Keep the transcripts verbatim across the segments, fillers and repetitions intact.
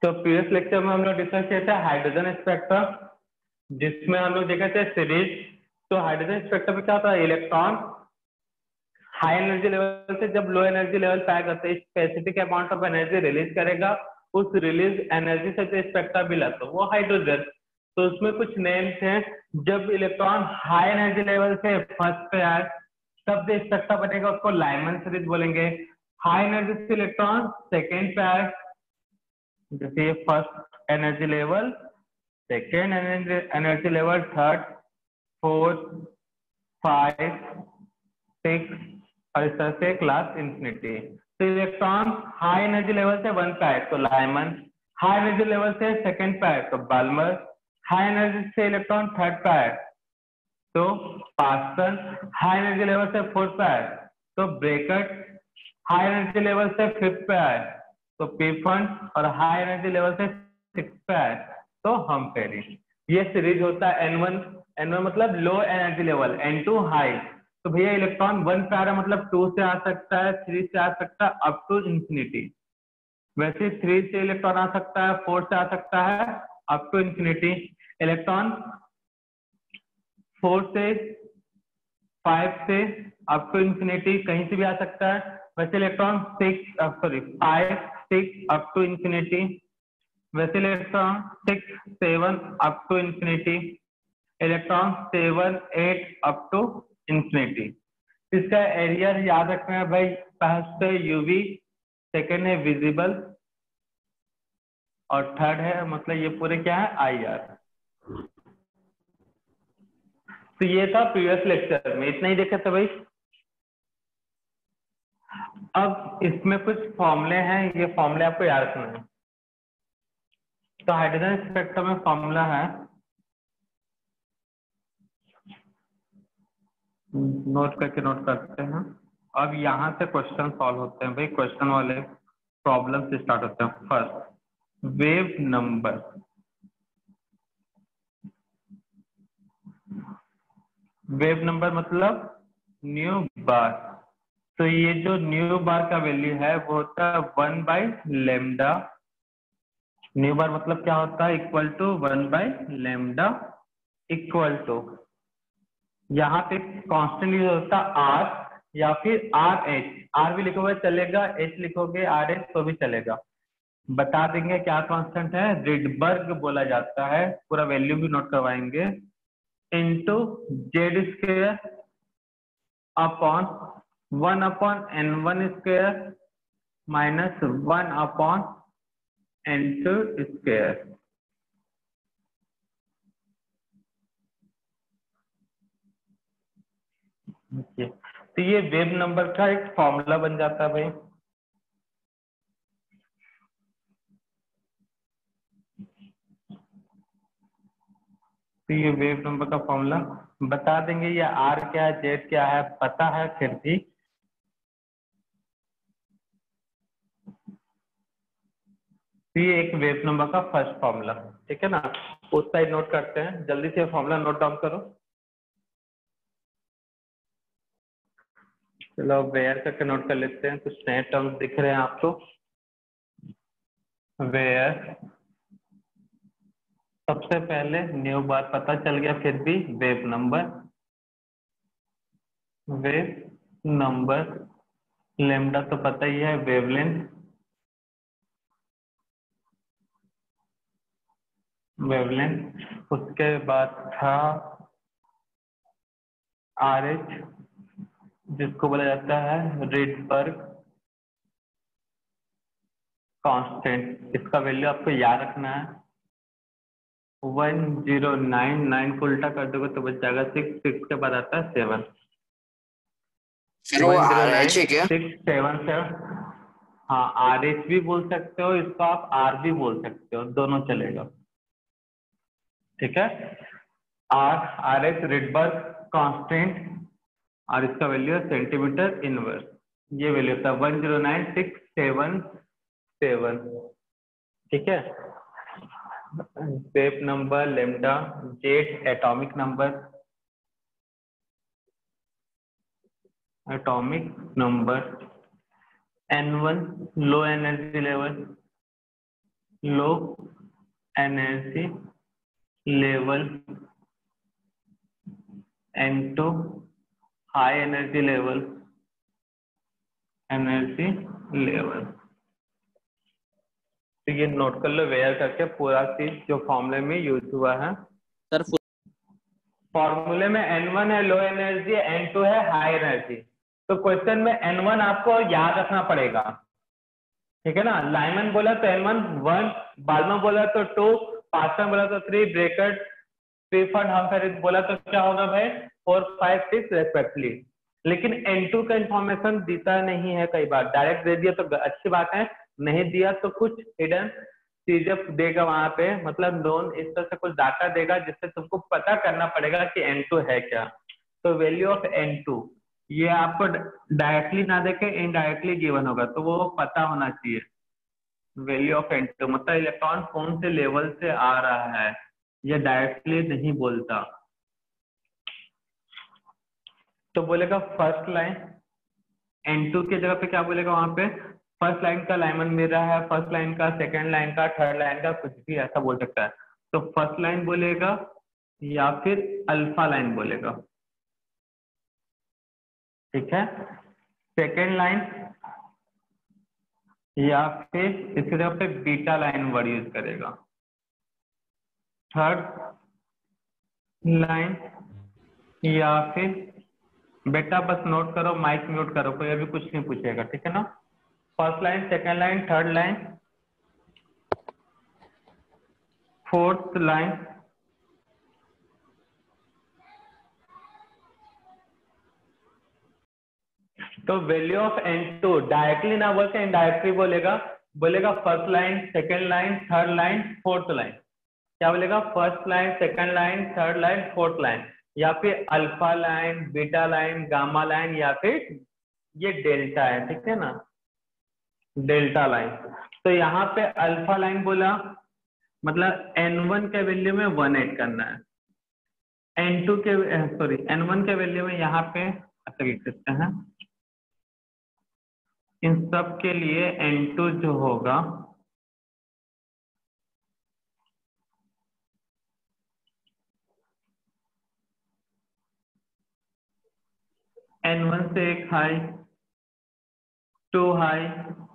तो previous lecture में हम लोग डिस्कस किया था हाइड्रोजन स्पेक्ट्रम, जिसमें हम लोग देखा था सीरीज। तो हाइड्रोजन स्पेक्ट्रम में क्या होता है, इलेक्ट्रॉन हाई एनर्जी लेवल से जब लो एनर्जी लेवल पे आएगा तो specific amount of energy release करेगा। उस रिलीज एनर्जी से जो स्पेक्ट्रा मिला तो वो हाइड्रोजन। तो उसमें कुछ नेम्स हैं। जब इलेक्ट्रॉन हाई एनर्जी लेवल से फर्स्ट पे आए तब जो स्पेक्ट्रा बनेगा उसको लाइमन सीरीज बोलेंगे। हाई एनर्जी से इलेक्ट्रॉन सेकेंड पे आए, जैसे ये first energy level, second energy level, third, fourth, five, six और इस तरह से क्लास इंफिनिटी। तो इलेक्ट्रॉन हाई एनर्जी लेवल से वन पे आए तो लाइमन, हाई एनर्जी लेवल से सेकेंड पे आए तो बाल्मर, हाई एनर्जी से इलेक्ट्रॉन थर्ड पे आए तो पास्कल, हाई एनर्जी लेवल से फोर्थ पे आए तो ब्रेकट, हाई एनर्जी लेवल से फिफ्थ पे आए तो पीफन और हाई एनर्जी लेवल से सिक्स पे आए तो हमपेरी। ये सीरीज होता है एन वन। एन वन मतलब low energy level, n two high. तो भैया इलेक्ट्रॉन वन पे आ रहा मतलब टू से आ सकता है, थ्री से आ सकता है, अप टू इंफिनिटी। वैसे थ्री से इलेक्ट्रॉन आ सकता है, फोर से आ सकता है, up to infinity. Electron four से, फाइव से अप टू इंफिनिटी कहीं से भी आ सकता है। वैसे electron six sorry five six up to infinity, वैसे electron six seven up to infinity, electron seven eight up to infinity. इसका एरिया याद रखना है भाई, फर्स्ट है यूवी, सेकेंड है विजिबल और थर्ड है मतलब ये पूरे क्या है आई आर। तो ये था प्रीवियस लेक्चर में, इतना ही देखा था भाई। अब इसमें कुछ फॉर्मूले हैं, ये फॉर्मूले आपको याद रखना है। तो हाइड्रोजन स्पेक्ट्रम में फॉर्मूला है, नोट करके नोट करते हैं। अब यहाँ से क्वेश्चन सॉल्व होते हैं भाई, क्वेश्चन वाले प्रॉब्लम से स्टार्ट होते हैं। First wave number, wave number मतलब न्यू बार। तो ये जो न्यू बार का वैल्यू है वो होता है one by lambda. Nu bar मतलब क्या होता है, equal to one by lambda equal to, यहाँ पे कांस्टेंट यूज होता है आर या फिर आर एच। आर भी लिखोगे चलेगा, एच लिखोगे आर एच तो भी चलेगा। बता देंगे क्या कांस्टेंट है, रिडबर्ग बोला जाता है, पूरा वैल्यू भी नोट करवाएंगे। Into Z square upon one upon N one square minus one upon N two square. तो ये वेव नंबर का एक फॉर्मूला बन जाता है भाई। तो ये वेव नंबर का फॉर्मूला बता देंगे, ये आर क्या है, जेड क्या है पता है फिर भी। तो ये एक वेव नंबर का फर्स्ट फॉर्मूला, ठीक है ना। उस साइड नोट करते हैं, जल्दी से फॉर्मूला नोट डाउन करो। चलो वेयर करके नोट कर लेते हैं, कुछ नए टर्म्स दिख रहे हैं आपको। वेयर, सबसे पहले न्यू बार पता चल गया, फिर भी wave number, wave number, lambda तो पता ही है, वेवलेंथ, वेवलेंथ। उसके बाद था आर एच, जिसको बोला जाता है रिडबर्ग कांस्टेंट। इसका वैल्यू आपको याद रखना है, वन जीरो नाइन, नाइन को उल्टा कर दोगे तो बच जाएगा सिक्स, सिक्स के बाद आता है सेवन, फिर वो वन जीरो आर एच है नाइन क्या? Six seven seven. हाँ आर एच भी बोल सकते हो, इसको आप आर भी बोल सकते हो, दोनों चलेगा, ठीक है। R R H Rydberg constant और इसका वैल्यू है सेंटीमीटर इनवर्स। ये वैल्यू था one zero nine six seven seven, ठीक है। Wave number lambda, Z atomic number, atomic number, n one low energy level, low energy level n two high energy level energy level. तो ये note कर लो where करके पूरा चीज जो फॉर्मूले में यूज हुआ है। सर फॉर्मूले में एन वन है लो एनर्जी, एन टू है हाई एनर्जी। तो क्वेश्चन में एन वन आपको याद रखना पड़ेगा, ठीक है ना। लाइमन बोला तो एन वन वन, बाल्मर बोला तो टू, पास्टन बोला तो थ्री, ब्रेकेट प्रीफर्ड हमफेरिस बोला तो क्या होगा भाई फोर फाइव सिक्स रेस्पेक्टली। लेकिन एन टू का इंफॉर्मेशन देता नहीं है, कई बार डायरेक्ट दे दिया तो अच्छी बात है, नहीं दिया तो कुछ हिडन चीजें देगा वहां पे, मतलब नोन इस तरह से कुछ डाटा देगा जिससे तुमको पता करना पड़ेगा कि एन टू है क्या। तो वैल्यू ऑफ एन टू ये आपको डायरेक्टली ना देके इनडायरेक्टली गिवन होगा, तो वो पता होना चाहिए। वैल्यू ऑफ एन टू मतलब इलेक्ट्रॉन कौन से लेवल से आ रहा है, ये डायरेक्टली नहीं बोलता। तो बोलेगा फर्स्ट लाइन एन टू की जगह पे क्या बोलेगा वहां पे, फर्स्ट लाइन का लाइमन मिल रहा है, फर्स्ट लाइन का, सेकंड लाइन का, थर्ड लाइन का, कुछ भी ऐसा बोल सकता है। तो फर्स्ट लाइन बोलेगा या फिर अल्फा लाइन बोलेगा, ठीक है। सेकंड लाइन या फिर इसकी जगह पे बीटा लाइन वर्ड यूज करेगा। थर्ड लाइन या फिर बेटा बस नोट करो, माइक म्यूट करो, कोई अभी कुछ नहीं पूछेगा, ठीक है ना। First line, second line, third line, fourth line, तो value of n two directly ना बोल के इनडायरेक्टली बोलेगा, बोलेगा first line, second line, third line, fourth line. क्या बोलेगा, first line, second line, third line, fourth line, या फिर alpha line, beta line, gamma line, या फिर ये डेल्टा है, ठीक है ना, डेल्टा लाइन। तो यहाँ पे अल्फा लाइन बोला मतलब एन वन के वैल्यू में वन ऐड करना है, एन टू के सॉरी एन वन के वैल्यू में यहाँ पे ऐसा लिख सकते हैं, इन सब के लिए एन टू जो होगा एन वन से एक high, two high,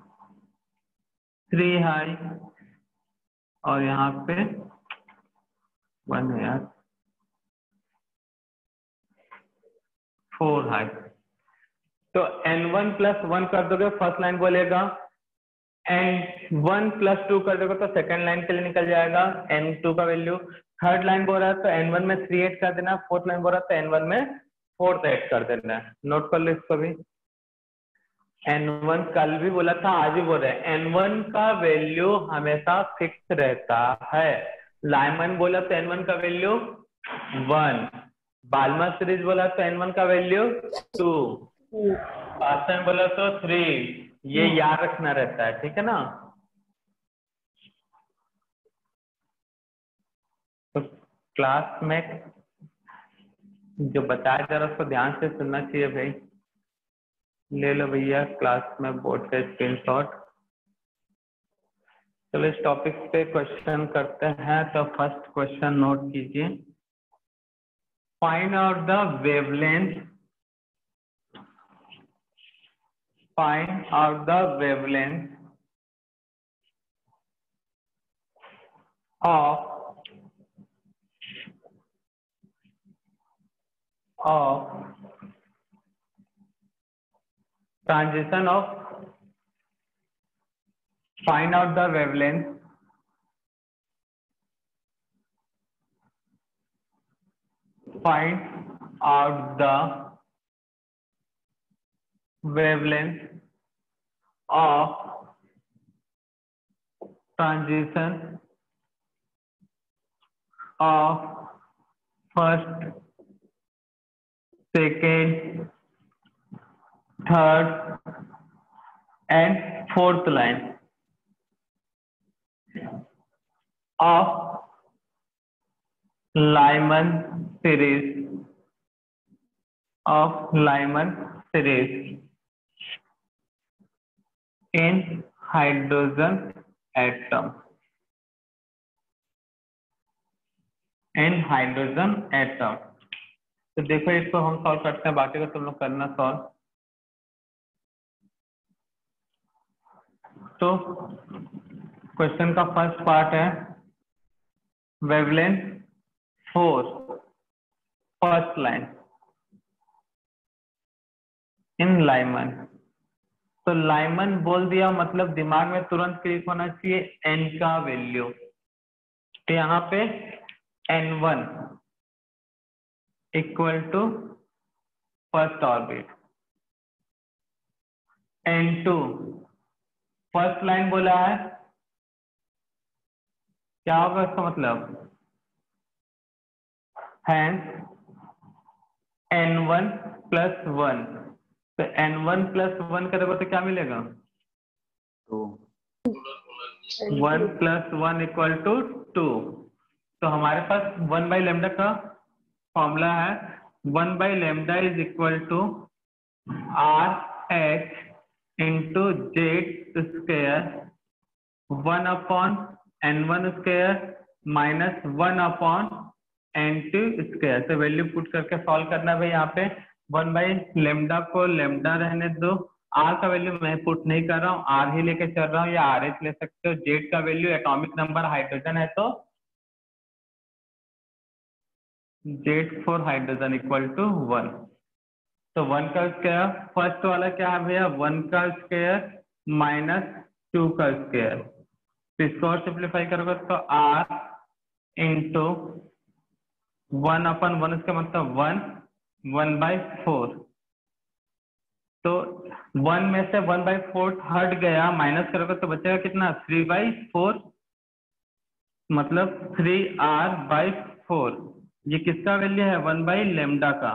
three high, और यहाँ पे वन है यार, फोर हाई। तो एन वन प्लस वन कर दोगे फर्स्ट लाइन बोलेगा, एन वन प्लस टू कर दोगे तो सेकंड लाइन के लिए निकल जाएगा एन टू का वैल्यू। थर्ड लाइन बोल रहा है तो एन वन में थ्री एड कर देना, फोर्थ लाइन बोल रहा है तो एन वन में फोर्थ ऐड कर देना। नोट कर लो इसको भी। एन वन कल भी बोला था, आज भी बोल रहे हैं, एन वन का वैल्यू हमेशा फिक्स रहता है। लाइमन बोला तो एन वन का वैल्यू वन, बाल्मर सीरीज बोला तो एन वन का वैल्यू टू, पास्टन बोला तो थ्री, ये याद रखना रहता है, ठीक है ना। तो क्लास में जो बताया जा रहा है उसको ध्यान से सुनना चाहिए भाई। ले लो भैया क्लास में बोर्ड का स्क्रीनशॉट। चलो इस टॉपिक पे क्वेश्चन करते हैं। तो फर्स्ट क्वेश्चन नोट कीजिए, find out the wavelength, find out the wavelength of of transition of find out the wavelength find out the wavelength of transition of first, second, third and fourth line of Lyman series of Lyman series in hydrogen atom। In hydrogen atom. तो देखो इसको हम solve करते हैं, बाकी का तुम लोग करना सॉल्व। तो क्वेश्चन का फर्स्ट पार्ट है wavelength for, first line in Lyman. तो लाइमन बोल दिया मतलब दिमाग में तुरंत क्लिक होना चाहिए एन का वैल्यू। तो यहाँ पे n one equal to first orbit, n two first line बोला है, क्या होगा इसका मतलब hence n one plus one. तो एन वन प्लस वन करोगे तो क्या मिलेगा, two. One plus one equal to two. तो हमारे पास वन बाई लेमडा का फॉर्मूला है, one by lambda is equal to R H into Z square one upon N one square minus one upon N two square. तो value put करके solve करना है भाई। यहाँ पे वन बाई लेमडा को लेमडा रहने दो, आर का वैल्यू मैं पुट नहीं कर रहा हूँ, आर ही लेके चल रहा हूँ, या आर एच ले सकते हो। जेड का वैल्यू एटॉमिक नंबर हाइड्रोजन है तो Z for hydrogen equal to one. तो वन का स्क्वायर फर्स्ट वाला क्या है भैया, वन का स्क्वायर माइनस टू का स्क्वायर। तो इसको और सिंप्लीफाई करोगे तो R into one upon one, इसका मतलब वन, वन बाई फोर। तो वन में से वन बाई फोर हट गया, माइनस करोगे तो बचेगा कितना, थ्री बाई फोर, मतलब थ्री आर बाई फोर। ये किसका वैल्यू है, वन बाई लेमडा का।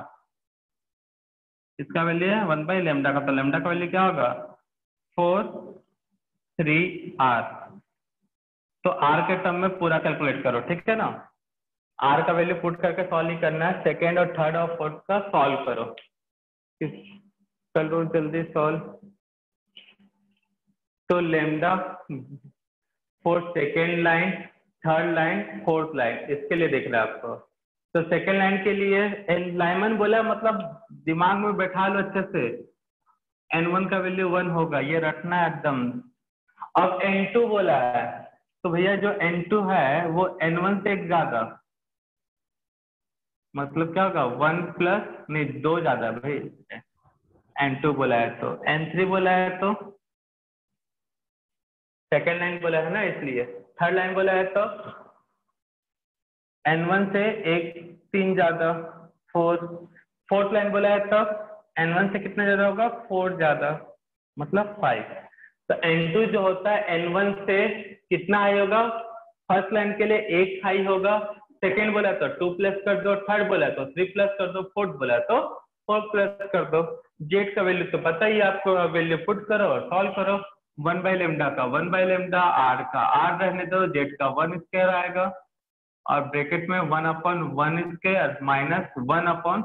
इसका वैल्यू है वन बाई लेमडा का। तो लेमडा का वैल्यू क्या होगा, फोर थ्री आर। तो आर के टर्म में पूरा कैलकुलेट करो, ठीक है ना। आर का वैल्यू पुट करके सॉल्व नहीं करना है, सेकेंड और थर्ड और फोर्थ का सॉल्व करो। चलो जल्दी सॉल्व। तो lambda for second line, third line, fourth line, इसके लिए देख रहे हैं आपको। तो सेकेंड लाइन के लिए एन लाइमन बोला, मतलब दिमाग में बैठा लो अच्छे से, एन वन का वैल्यू वन होगा, ये रखना है एकदम। अब एन टू बोला है, तो भैया जो एन टू है वो एन वन से एक ज्यादा, मतलब क्या होगा, वन प्लस, नहीं दो ज्यादा भाई, एन टू बोला है तो। एन थ्री बोला है तो सेकेंड लाइन बोला है ना, इसलिए। थर्ड लाइन बोला है तो एन वन से एक तीन ज्यादा, फोर। फोर्थ लाइन बोला है तो एन वन से कितना ज्यादा होगा, फोर ज्यादा, मतलब फाइव। तो एन टू जो होता है एन वन से कितना हाई होगा, फर्स्ट लाइन के लिए एक हाई होगा, सेकेंड बोला तो टू प्लस कर दो, थर्ड बोला तो थ्री प्लस कर दो, फोर्थ बोला तो फोर प्लस कर दो। जेड का वैल्यू तो पता ही आपको, वैल्यू पुट करो और सॉल्व करो। वन बाई लेमडा का वन बाई लेमडा, आर का आर रहने दो, जेड का वन स्क्वायर आएगा, और ब्रैकेट में one upon one square minus one upon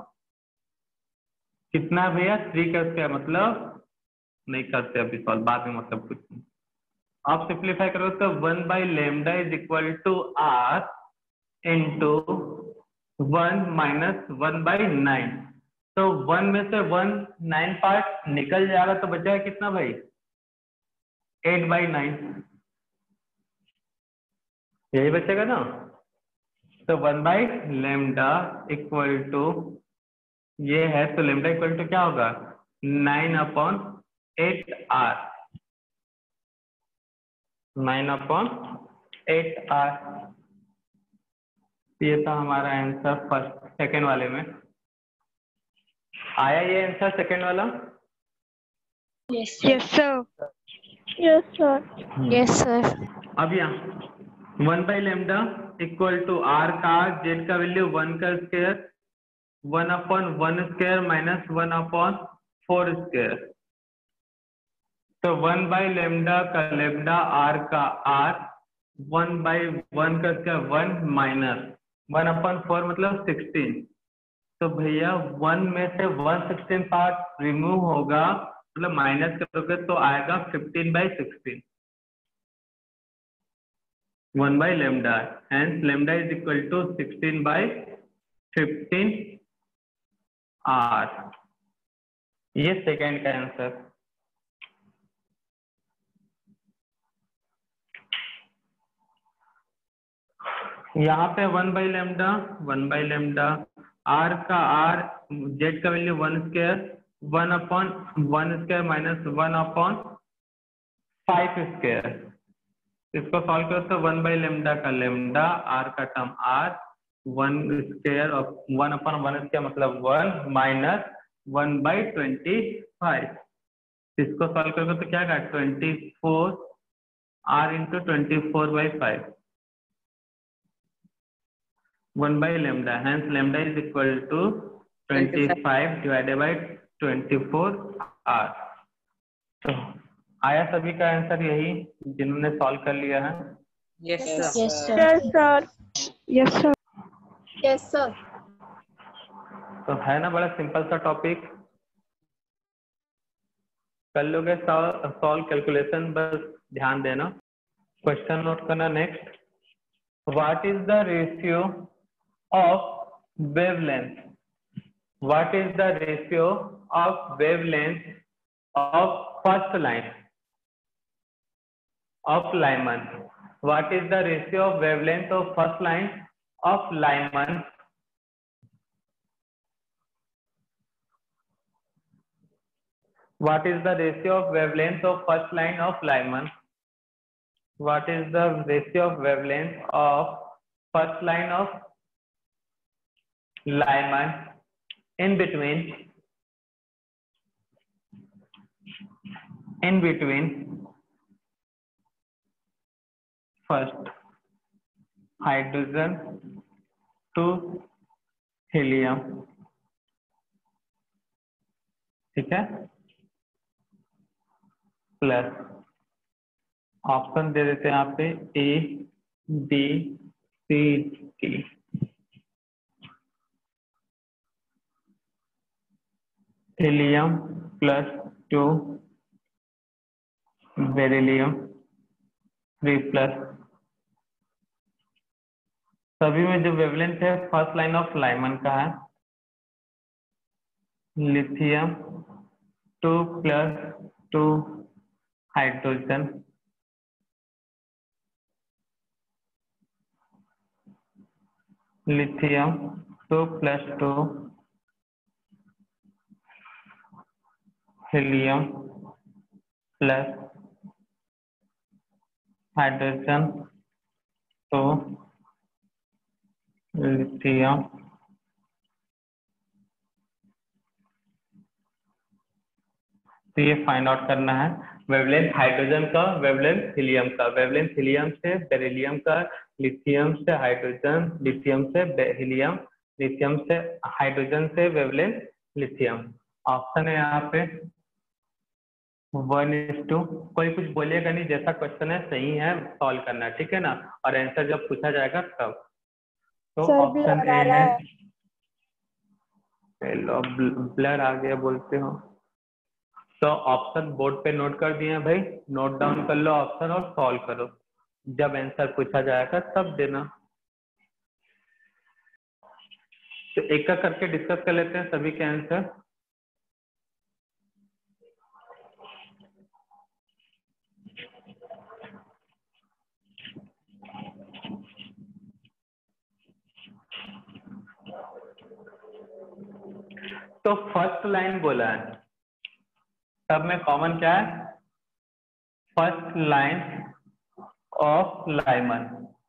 कितना भैया, थ्री का स्क्वायर। मतलब नहीं करते अभी सॉल्व, बाद में, मतलब कुछ नहीं। आप सिंप्लीफाई करो तो one by lambda is equal to R into one minus one by nine. तो वन में से वन नाइन पार्ट निकल जाएगा, तो बचेगा कितना भाई, एट बाई नाइन, यही बचेगा ना। तो one by lambda equal to ये है, तो लेमडा इक्वल टू क्या होगा, nine upon eight R, nine upon eight R. ये था हमारा आंसर फर्स्ट, सेकेंड वाले में आया ये आंसर, सेकेंड वाला। Yes sir, yes sir, yes sir. अब यहाँ one by lambda equal to R का, जेड का वैल्यू वन का square, one upon one square minus one upon four square. तो वन बाई लेमडा का लेमडा, आर का R, one by one का square one minus one upon four, मतलब sixteen. तो भैया वन में से वन सिक्सटीन पार्ट रिमूव होगा, मतलब माइनस करोगे तो आएगा fifteen by sixteen. One by lambda, and lambda is equal to sixteen by fifteen R. ये सेकेंड का आंसर। यहाँ पे one by lambda, one by lambda, R का आर, जेड का value one square, one upon one square minus one upon five square. इसको solve करो तो one by lambda का लेमडा, आर का टर्म आर, वन स्क्वायर और one upon one square मतलब one minus one by twenty five. इसको solve करोगे तो क्या आएगा, twenty four R into twenty four by five, one by lambda, hence lambda is equal to twenty five divided by twenty four R. तो आया सभी का आंसर यही जिन्होंने सॉल्व कर लिया है? Yes Yes, sir. sir. Yes, sir. Yes, sir. Yes, sir. तो है ना बड़ा सिंपल सा टॉपिक, कर लोगे सॉल्व कैलकुलेशन, बस ध्यान देना। क्वेश्चन नोट करना next, what is the ratio of wavelength, what is the ratio of wavelength of first line of Lyman, what is the ratio of wavelength of first line of Lyman? What is the ratio of wavelength of first line of Lyman? What is the ratio of wavelength of first line of Lyman in between in between first hydrogen to helium? ठीक है, plus option दे देते हैं यहाँ पे A B C D. Helium plus two beryllium three plus, सभी में जो wavelength है फर्स्ट लाइन ऑफ लाइमन का है, lithium two plus to hydrogen, lithium two plus to helium plus hydrogen to lithium तो ये फाइंड आउट करना है वेवलेंथ हाइड्रोजन का, वेवलेंथ हीलियम का, वेवलेंथ हीलियम से बेरिलियम का, लिथियम से हाइड्रोजन, लिथियम से हीलियम, लिथियम से हाइड्रोजन से वेवलेंथ लिथियम। ऑप्शन है यहाँ पे वन इज टू, कोई कुछ बोलेगा नहीं, जैसा क्वेश्चन है सही है सॉल्व करना है, ठीक है ना, और आंसर जब पूछा जाएगा तब। तो ऑप्शन ए है, चलो ब्लर आ गया बोलते हो, तो ऑप्शन बोर्ड पे नोट कर दिए हैं भाई, नोट डाउन कर लो ऑप्शन और सॉल्व करो, जब आंसर पूछा जाएगा तब देना। तो एक एक करके डिस्कस कर लेते हैं सभी के आंसर। तो फर्स्ट लाइन बोला है, सब में कॉमन क्या है, फर्स्ट लाइन ऑफ लाइमन,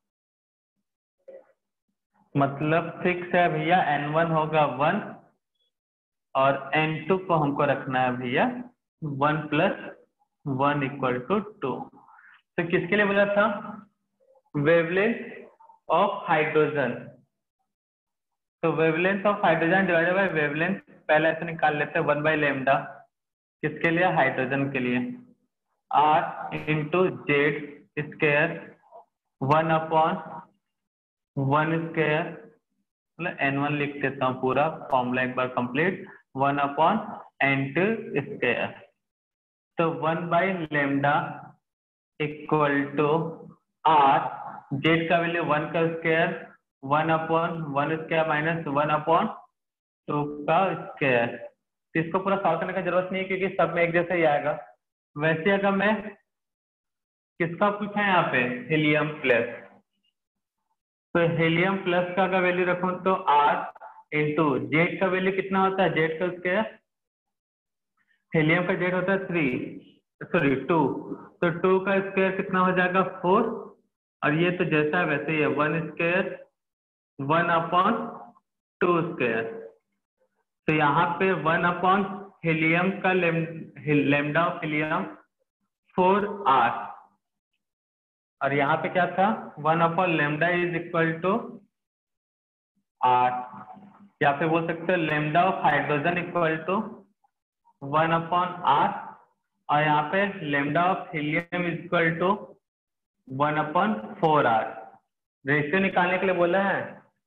मतलब फिक्स है भैया एन वन होगा वन और एन टू को हमको रखना है भैया one plus one equal to two. तो किसके लिए बोला था, वेवलेंथ ऑफ हाइड्रोजन, तो wavelength of hydrogen divided by wavelength, पहले ऐसे निकाल लेते हैं वन बाई लेमडा, किसके लिए, हाइड्रोजन के लिए, R into Z square one upon one square, मतलब एन वन लिख देता हूँ पूरा फॉर्मूला एक बार complete, one upon N two square, तो one by lambda equal to R Z का वैल्यू वन का square one upon one square minus one upon two का स्क्वायर। तो इसको पूरा सॉल्व करने की जरूरत नहीं है क्योंकि सब में एक जैसा ही आएगा। वैसे अगर मैं किसका पूछा है यहाँ पे हीलियम प्लस, तो हीलियम प्लस का अगर वैल्यू रखूं तो आर इंटू जेड का वैल्यू कितना होता है जेड का स्क्वायर, हीलियम का जेड होता है थ्री सॉरी टू, तो टू का स्क्वायर कितना हो जाएगा फोर, और ये तो जैसा है वैसे ही है one square one upon two square. तो यहाँ पे वन अपॉन हीलियम का lambda of helium four R, और यहाँ पे क्या था one upon lambda is equal to R, या फिर बोल सकते हो lambda of hydrogen equal to one upon R, और यहाँ पे lambda of helium is equal to one upon four R. Ratio निकालने के लिए बोला है,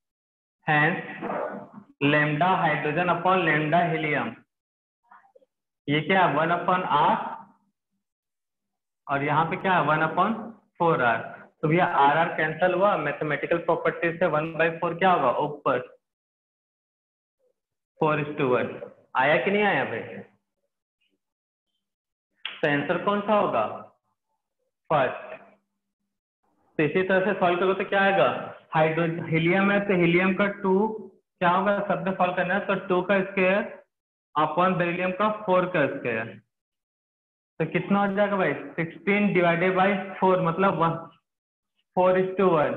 hence lambda hydrogen upon lambda helium, ये क्या है वन अपॉन आर, और यहाँ पे क्या है वन अपॉन फोर आर। तो भैया आर आर कैंसल हुआ, मैथमेटिकल प्रॉपर्टी से वन बाई फोर क्या होगा ऊपर फोर इज टू वन। आया कि नहीं आया भाई? तो आंसर कौन सा होगा फर्स्ट। तो इसी तरह से सॉल्व करो तो क्या आएगा, हाइड्रोजन हीलियम है तो हीलियम का टू क्या होगा, सब में सॉल्व करना है, तो टू का स्क्वायर अपॉन बेरिलियम का फोर का स्क्वायर, तो कितना हो जाएगा भाई सिक्सटीन डिवाइडेड बाई फोर, मतलब one four is to one.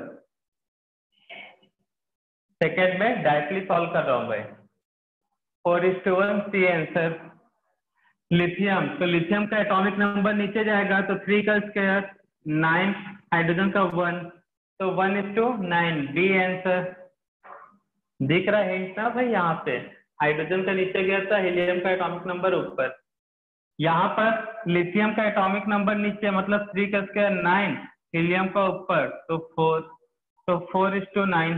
Second में डायरेक्टली सॉल्व कर रहा हूँ भाई, four is to one C answer. Lithium, तो लिथियम का एटॉमिक नंबर नीचे जाएगा, तो थ्री का स्क्वायर नाइन, हाइड्रोजन का वन, तो one is to nine B answer. दिख रहा है हिंट ना भाई, यहाँ पे हाइड्रोजन का नीचे गया था, हीलियम का एटॉमिक नंबर ऊपर, यहाँ पर लिथियम का एटॉमिक नंबर नीचे, मतलब थ्री का स्क्वायर नाइन, हीलियम का ऊपर तो फोर, तो four is to nine.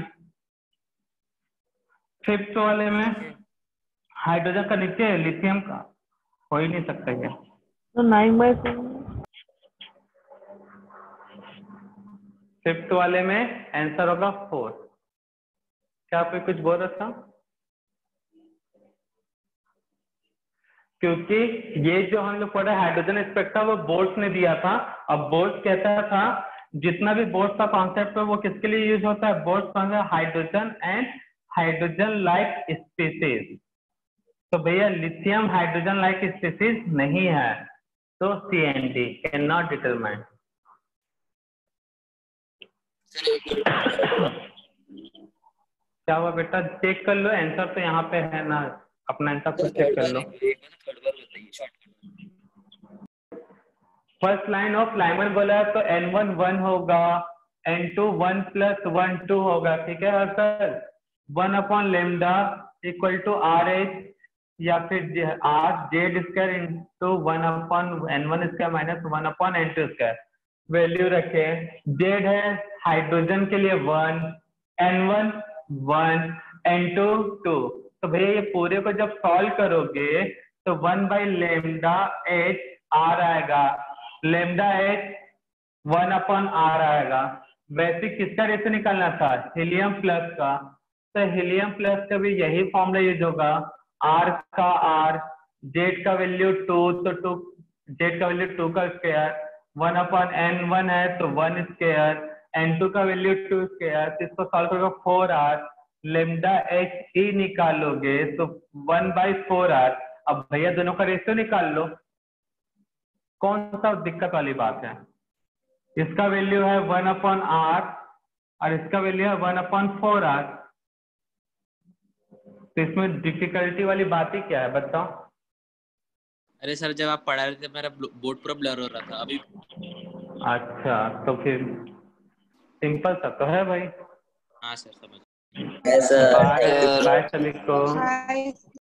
Fifth वाले में हाइड्रोजन का नीचे लिथियम का हो ही नहीं सकता क्या, तो नाइन बाई फिफ्थ वाले में आंसर होगा फोर। क्या आप कुछ बोल रहा था? क्योंकि ये जो हम लोग पढ़े हाइड्रोजन स्पेक्ट्रा वो बोल्ट्स ने दिया था। अब बोल्ट्स कहता था जितना भी बोल्ट्स का कॉन्सेप्ट है वो किसके लिए यूज होता है, बोल्ट्स का hydrogen and hydrogen like species. तो भैया लिथियम हाइड्रोजन लाइक स्पीसीज नहीं है, तो C and D can not determine. क्या हुआ बेटा, चेक कर लो आंसर, तो यहाँ पे है ना, अपना आंसर खुद चेक कर लो। फर्स्ट लाइन ऑफ लाइमन बोला है तो एन वन वन होगा, N two one plus one two होगा, ठीक है sir. One upon lambda equal to R H, या फिर R Z square into one upon N one square minus one upon N two square. Value रखे, Z है hydrogen के लिए one, N one one, N two two. तो भैया ये पूरे को जब सॉल्व करोगे तो one by lambda H R आएगा, lambda H one upon R आएगा। वैसे किसका रेशो निकालना था, हीलियम प्लस का, तो हीलियम प्लस का भी यही फॉर्मूला यूज होगा, आर का आर, जेड का वैल्यू टू, तो टू जेड का वैल्यू टू का square, one upon N one है तो वन स्क्वायर, एन टू का वैल्यू टू स्क्वायर, तो इसको सॉल्व करोगे four R, lambda H E निकालोगे तो वन बाई फोर आर। अब भैया दोनों का रेशियो निकाल लो, कौन सा दिक्कत वाली बात है। इसका वैल्यू है वन अपॉन आर और इसका वैल्यू है वन अपॉन फोर आर, तो इसमें डिफिकल्टी वाली बात ही क्या है बताओ। अरे सर जब आप पढ़ा रहे थे मेरा बोर्ड पूरा ब्लर हो रहा था अभी। अच्छा तो फिर सिंपल सा तो है भाई। हाँ सर समझ। बाय बाय सभी को।